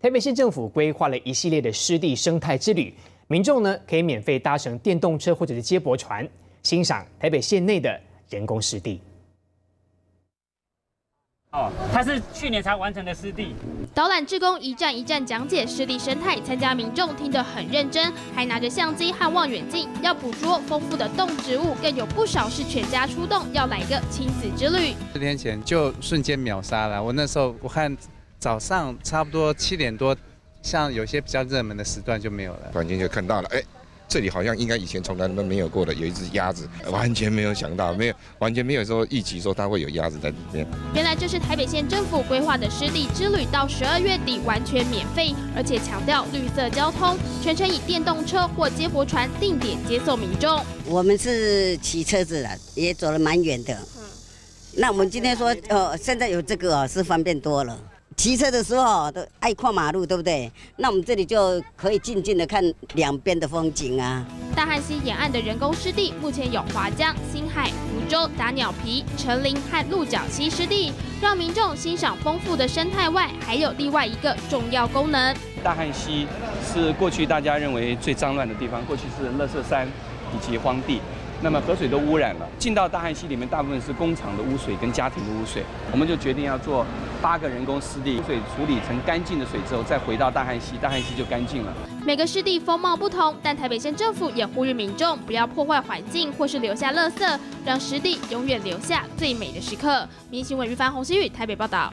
台北市政府规划了一系列的湿地生态之旅，民众呢可以免费搭乘电动车或者是接驳船，欣赏台北县内的人工湿地。 它是去年才完成的湿地。 导览志工一站一站讲解湿地生态，参加民众听得很认真，还拿着相机和望远镜，要捕捉丰富的动植物，更有不少是全家出动，要来个亲子之旅。 4天前就瞬间秒杀了，我那时候我看早上差不多7点多，像有些比较热门的时段就没有了， 突然间就看到了，这里好像应该以前从来都没有过的，有一只鸭子，完全没有想到，完全没有说预期说它会有鸭子在里面。 原来这是台北县政府规划的湿地之旅，到12月底完全免费，而且强调绿色交通，全程以电动车或接驳船定点接送民众。 我们是骑车子的，也走了蛮远的。那我们今天说，现在有这个是方便多了。 骑车的时候都爱跨马路，对不对？那我们这里就可以静静的看两边的风景啊。 大汉溪沿岸的人工湿地，目前有华江、新海、福州、打鸟皮、陈林和鹿角溪湿地，让民众欣赏丰富的生态外，还有另外一个重要功能。 大汉溪是过去大家认为最脏乱的地方，过去是垃圾山以及荒地。 那么河水都污染了，进到大汉溪里面，大部分是工厂的污水跟家庭的污水，我们就决定要做8个人工湿地，污水处理成干净的水之后，再回到大汉溪，大汉溪就干净了。 每个湿地风貌不同，但台北县政府也呼吁民众不要破坏环境或是留下垃圾，让湿地永远留下最美的时刻。民新闻于凡洪希宇台北报道。